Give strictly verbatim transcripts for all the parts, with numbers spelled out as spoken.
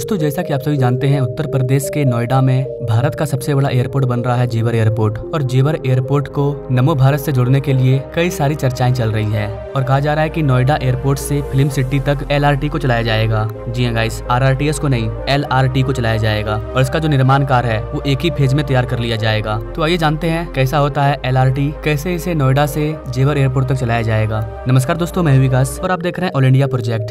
दोस्तों जैसा कि आप सभी जानते हैं, उत्तर प्रदेश के नोएडा में भारत का सबसे बड़ा एयरपोर्ट बन रहा है जेवर एयरपोर्ट। और जेवर एयरपोर्ट को नमो भारत से जोड़ने के लिए कई सारी चर्चाएं चल रही है और कहा जा रहा है कि नोएडा एयरपोर्ट से फिल्म सिटी तक एल आर टी को चलाया जाएगा। जी हाँ guys, R R T S को नहीं, एल आर टी को चलाया जाएगा और इसका जो निर्माण कार्य है वो एक ही फेज में तैयार कर लिया जाएगा। तो आइए जानते हैं कैसा होता है एल आर टी, कैसे इसे नोएडा से जेवर एयरपोर्ट तक चलाया जाएगा। नमस्कार दोस्तों, मैं विकास और आप देख रहे हैं all India project.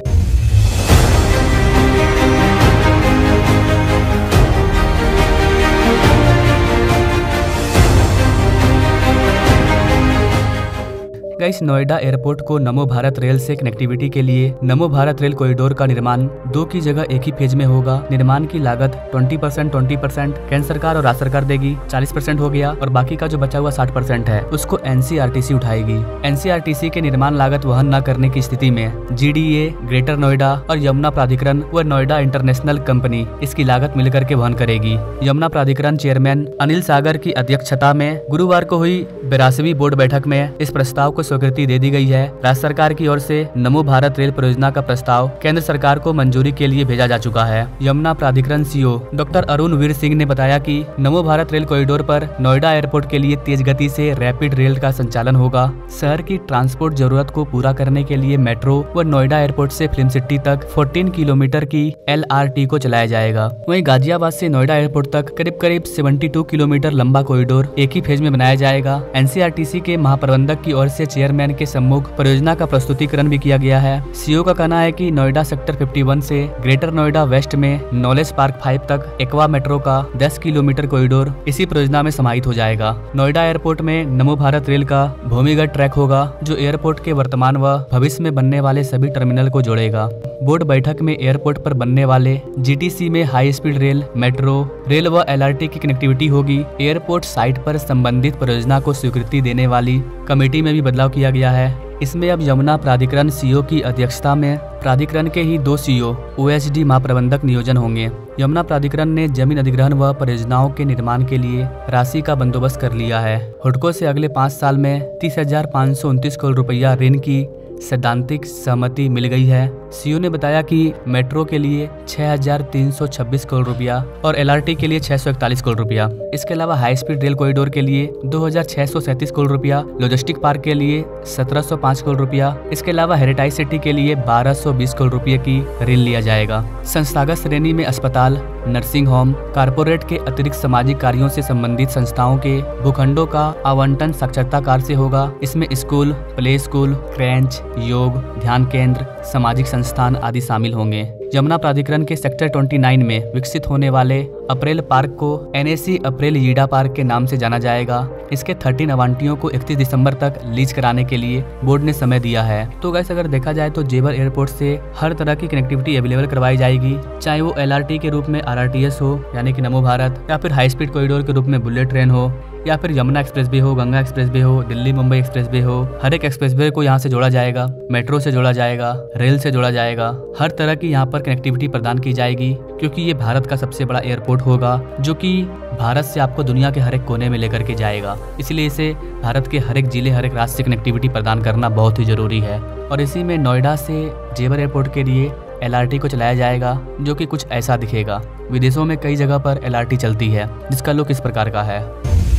Guys, Noida airport को नमो भारत रेल से कनेक्टिविटी के लिए नमो भारत रेल कॉरिडोर का निर्माण दो की जगह एक ही फेज में होगा। निर्माण की लागत बीस परसेंट बीस परसेंट केंद्र सरकार और राज्य सरकार देगी, चालीस परसेंट हो गया और बाकी का जो बचा हुआ साठ परसेंट है उसको N C R T C उठाएगी। N C R T C के निर्माण लागत वहन न करने की स्थिति में G D A, greater Noida और यमुना प्राधिकरण व नोएडा इंटरनेशनल कंपनी इसकी लागत मिलकर के वहन करेगी। यमुना प्राधिकरण चेयरमैन अनिल सागर की अध्यक्षता में गुरुवार को हुई बेरासवीं बोर्ड बैठक में इस प्रस्ताव को स्वीकृति दे दी गई है। राज्य सरकार की ओर से नमो भारत रेल परियोजना का प्रस्ताव केंद्र सरकार को मंजूरी के लिए भेजा जा चुका है। यमुना प्राधिकरण C E O doctor Arun Veer Singh ने बताया कि नमो भारत रेल कॉरिडोर पर नोएडा एयरपोर्ट के लिए तेज गति से रैपिड रेल का संचालन होगा। शहर की ट्रांसपोर्ट जरूरत को पूरा करने के लिए मेट्रो व नोएडा एयरपोर्ट से फिल्म सिटी तक चौदह किलोमीटर की एल आर टी को चलाया जाएगा। वहीं गाजियाबाद से नोएडा एयरपोर्ट तक करीब करीब बहत्तर किलोमीटर लंबा कॉरिडोर एक ही फेज में बनाया जाएगा। N C R T C के महाप्रबंधक की ओर से चेयरमैन के सम्मुख परियोजना का प्रस्तुतिकरण भी किया गया है। सी ई ओ का कहना है कि नोएडा सेक्टर इक्यावन से ग्रेटर नोएडा वेस्ट में नॉलेज पार्क फाइव तक एक्वा मेट्रो का दस किलोमीटर कॉरिडोर इसी परियोजना में समाहित हो जाएगा। नोएडा एयरपोर्ट में नमो भारत रेल का भूमिगत ट्रैक होगा जो एयरपोर्ट के वर्तमान व भविष्य में बनने वाले सभी टर्मिनल को जोड़ेगा। बोर्ड बैठक में एयरपोर्ट पर बनने वाले जी टी सी में high speed rail, metro rail व एल आर टी की कनेक्टिविटी होगी। एयरपोर्ट साइट पर संबंधित परियोजना को स्वीकृति देने वाली कमेटी में भी बदलाव किया गया है। इसमें अब यमुना प्राधिकरण सी ई ओ की अध्यक्षता में प्राधिकरण के ही दो सी ई ओ ओ एस डी महाप्रबंधक नियोजन होंगे। यमुना प्राधिकरण ने जमीन अधिग्रहण व परियोजनाओं के निर्माण के लिए राशि का बंदोबस्त कर लिया है। हुडको से अगले पाँच साल में तीस हजार पाँच सौ उनतीस करोड़ रुपया ऋण की सैद्धांतिक सहमति मिल गई है। सी ई ओ ने बताया कि मेट्रो के लिए छह हजार तीन सौ छब्बीस करोड़ रुपया और एल आर टी के लिए छह सौ इकतालीस करोड़ रुपया। इसके अलावा हाई स्पीड रेल कॉरिडोर के लिए दो हजार छह सौ सैंतीस करोड़ रुपया, लॉजिस्टिक पार्क के लिए सत्रह सौ पाँच करोड़ रुपया। इसके अलावा हेरिटेज सिटी के लिए बारह सौ बीस करोड़ रुपये की ऋण लिया जाएगा। संस्थागत श्रेणी में अस्पताल, नर्सिंग होम, कारपोरेट के अतिरिक्त सामाजिक कार्यों से संबंधित संस्थाओं के भूखंडों का आवंटन साक्षरता कार्य से होगा। इसमें स्कूल, प्ले स्कूल, क्रेंच, योग, ध्यान केंद्र, सामाजिक संस्थान आदि शामिल होंगे। यमुना प्राधिकरण के सेक्टर उनतीस में विकसित होने वाले अप्रैल पार्क को N A C apparel YEIDA park के नाम से जाना जाएगा। इसके तेरह आवंटियों को इकतीस दिसंबर तक लीज कराने के लिए बोर्ड ने समय दिया है। तो गाइस, अगर देखा जाए तो जेवर एयरपोर्ट से हर तरह की कनेक्टिविटी अवेलेबल करवाई जाएगी, चाहे वो एल आर टी के रूप में आर आर टी एस हो यानी कि नमो भारत, या फिर हाई स्पीड कॉरिडोर के रूप में बुलेट ट्रेन हो, या फिर यमुना एक्सप्रेस वे हो, गंगा एक्सप्रेस वे हो, दिल्ली मुंबई एक्सप्रेस वे हो। हर एक एक्सप्रेस वे को यहाँ से जोड़ा जाएगा, मेट्रो से जोड़ा जाएगा, रेल से जोड़ा जाएगा। हर तरह की यहाँ पर कनेक्टिविटी प्रदान की जाएगी क्योंकि ये भारत का सबसे बड़ा एयरपोर्ट होगा जो कि भारत से आपको दुनिया के हर एक कोने में लेकर के जाएगा। इसलिए इसे भारत के हर एक जिले, हर एक राज्य से कनेक्टिविटी प्रदान करना बहुत ही जरूरी है। और इसी में नोएडा से जेवर एयरपोर्ट के लिए एल आर टी को चलाया जाएगा जो कि कुछ ऐसा दिखेगा। विदेशों में कई जगह पर एल आर टी चलती है जिसका लुक इस प्रकार का है।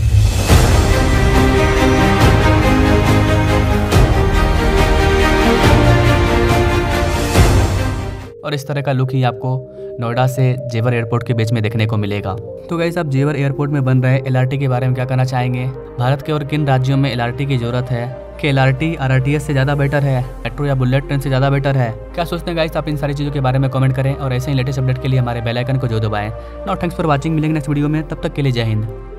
और इस तरह का लुक ही आपको नोएडा से जेवर एयरपोर्ट के बीच में देखने को मिलेगा। तो गाइस, आप जेवर एयरपोर्ट में बन रहे एल आर टी के बारे में क्या कहना चाहेंगे? भारत के और किन राज्यों में एल आर टी की जरूरत है? कि L R T R R T S से ज़्यादा बेटर है, मेट्रो या बुलेट ट्रेन से ज़्यादा बेटर है? क्या सोचते हैं गाइस? आप इन सारी चीज़ों के बारे में कमेंट करें और ऐसे ही लेटेस्ट अपडेट के लिए हमारे बेल आइकन को जो दबाएं। Now thanks for watching. मिलेंगे नेक्स्ट वीडियो में, तब तक के लिए जय हिंद।